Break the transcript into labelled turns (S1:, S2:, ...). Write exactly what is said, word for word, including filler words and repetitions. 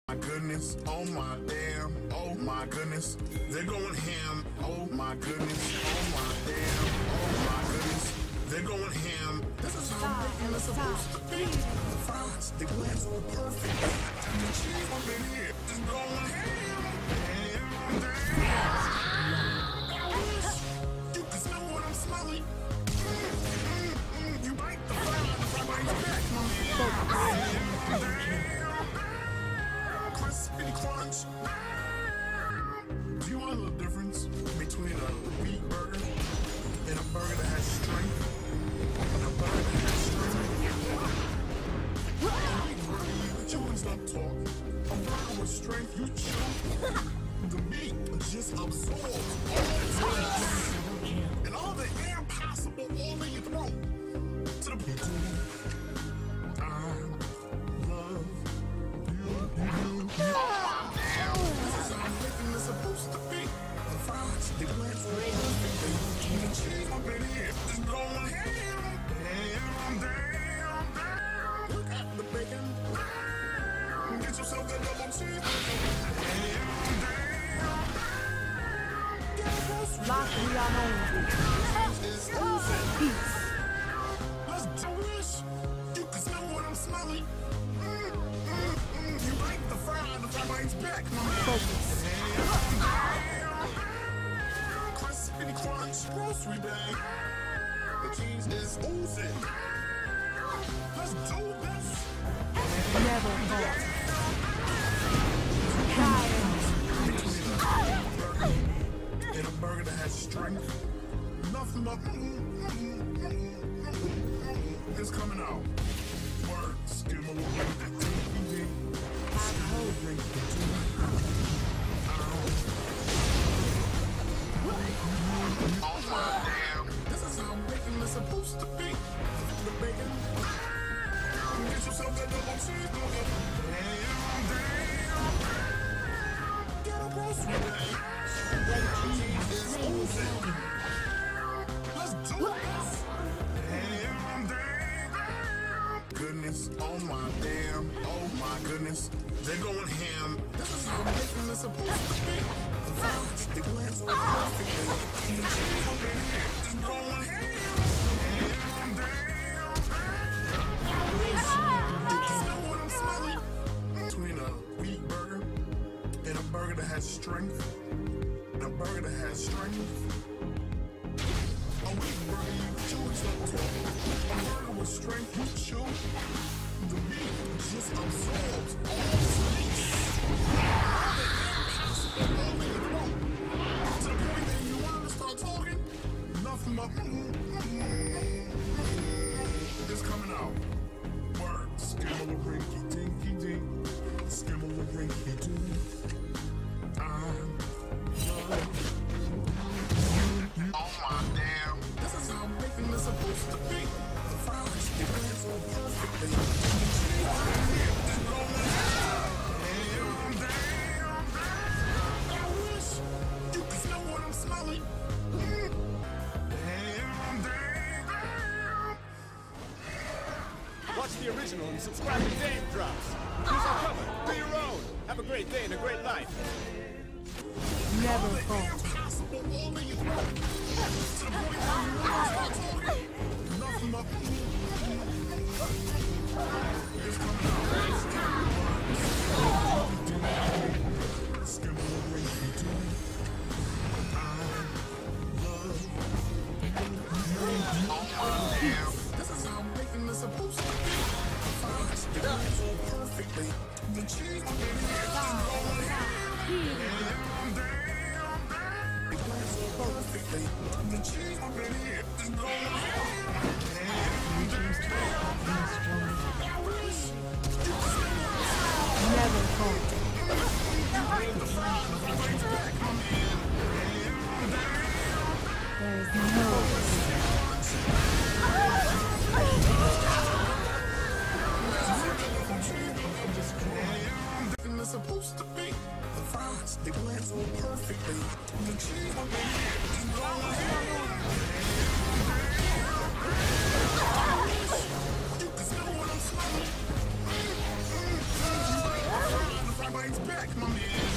S1: My goodness, oh my damn, oh my goodness, they're going ham, oh my goodness, oh my damn, oh my goodness, they're going ham. This is how I'm supposed to be. The fries, the glass are perfect. The cheese up in here is going ham, damn, damn. You can smell what I'm smelling. Mm, mm, mm, you bite the fries, the fries back, my man. Damn. Crispy crunch. Do you want to know the difference between a wheat burger and a burger that has strength? And a burger that has strength. A wheat burger, you chew and stop talking. A burger with strength, you chew. The meat just absorbs all the taste and all the air possible all in your throat. To the people. Supposed to be the fries, the glass, the cheese up in here is going ham, damn, damn, damn. Look at the bacon, damn. Get yourself that double cheese, damn, damn, damn.
S2: Lock me on
S1: Peace. Let's do this. You can smell what I'm smelling. Mm, mm, mm. You like the fry, the fry bites back, my man.
S2: Focus.
S1: Crispy crunch, grocery bag. The cheese is oozing. Let's do this.
S2: Never halt.
S1: And a burger that has strength. Nothing but is coming out. Word, skim a little bit. Oh my damn. This is how bacon is supposed to be. The bacon. Get yourself that double cheeseburger. Damn, damn. Get a grocery bag. That cheese is oozing. Let's do this. Damn, damn. Goodness, oh my damn, oh my goodness. They're going ham. This is how bacon is supposed to be. The fries, the glass are perfect. The cheese up in here is going ham. Damn, damn, damn. You can smell what I'm smelling. Between a wheat burger and a burger that has strength. And a burger that has strength. A wheat burger, you chew and stop talking. A burger with strength, you chew. The meat just absorbs all the taste. All the air possible, all in your throat. To the point that you want to start talking, nothing but is coming out. Word, skimble a rinky dinky dink, skimble a rinky dink. I'm oh my damn. This is how bacon is supposed to be. The fries, the glass are perfectly. The cheese up in here is going ham. Damn, damn, damn. I wish you could smell what I'm smelling. Mm. Damn, damn, damn.
S3: Watch the original and subscribe to Dave Drops. Use our cover. Do your own. Have a great day and a great life.
S2: Never halt.
S1: All in your throat. To the point where you want to start talking. Nothing but it's coming out. Skimble a rinky dink. Oh damn. This is how bacon is supposed to be. The fries, the glass are perfectly. The cheese up in here is going ham. Damn, damn, damn. The glass are perfectly. The cheese up in here is going ham. Damn, damn, damn. I wish you could smell what I'm smelling.
S2: Never halt.
S1: You bring the fries, the fries back, my man. Damn, damn.
S2: There is no
S1: Damn, it's supposed to be. The fries, the glass are perfectly. The cheese up in here is going ham. You can smell what I'm smelling. Mm, mm, mm. back, my man.